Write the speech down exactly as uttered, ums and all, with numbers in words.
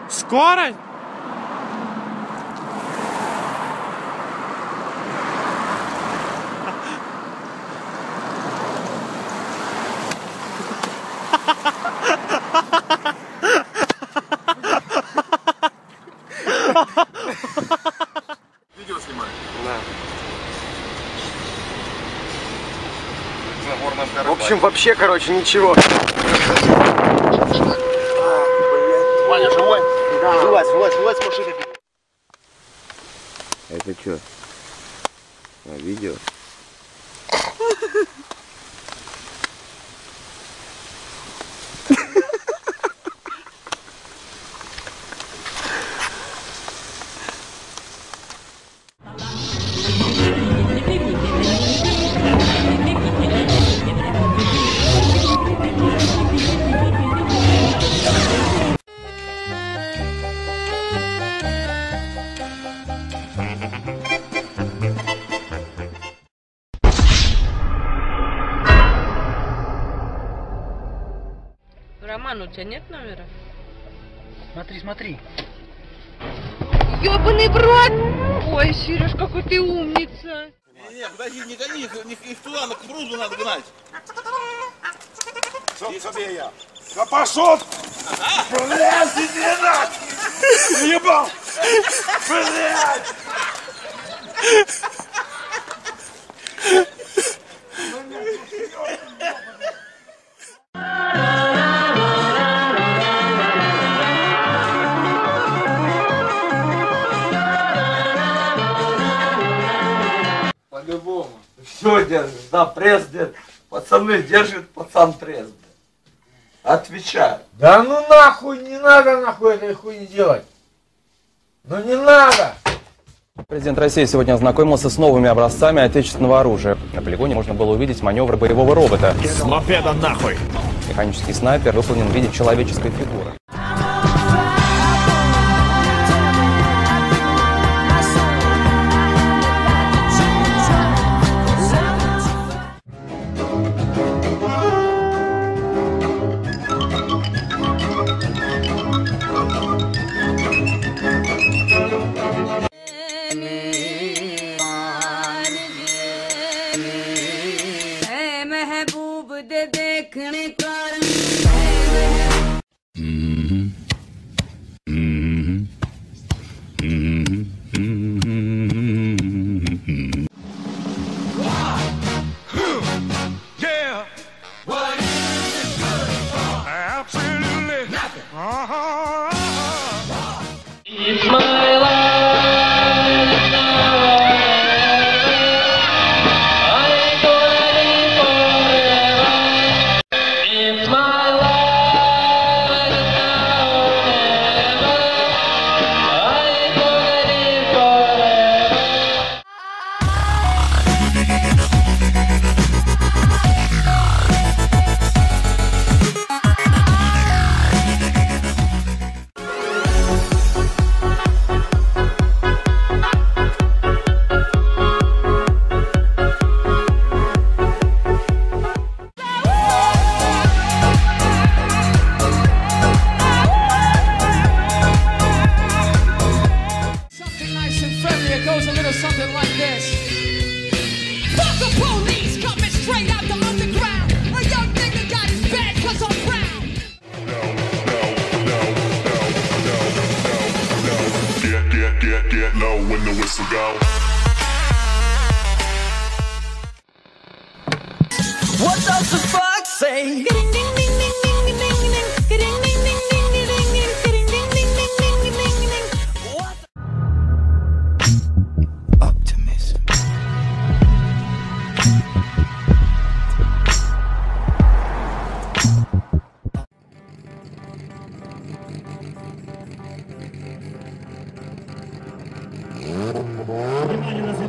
Скорость? Видео снимаешь? Да. В общем, вообще, короче, ничего. Ваня, живой? Да. Вылазь, вылазь, вылазь с машины. Это что? А, видео? Роман, у тебя нет номера? Смотри, смотри. Ёбаный брат! Ой, Сереж, какой ты умница! Не-не, подожди, не гони их, их туда, на кукурузу надо гнать. Чтоб тебе я. Да пошел! Блядь, иди нахуй! Ебал! Блядь! По-любому. Все держит, да, пресс держит. Пацаны, держит пацан пресс. Отвечаю. Да ну нахуй, не надо нахуй этой хуйни делать. Ну не надо. Президент России сегодня ознакомился с новыми образцами отечественного оружия. На полигоне можно было увидеть маневр боевого робота. С мопеда нахуй. Механический снайпер выполнен в виде человеческой фигуры. What does the fuck say? Optimism. Внимание на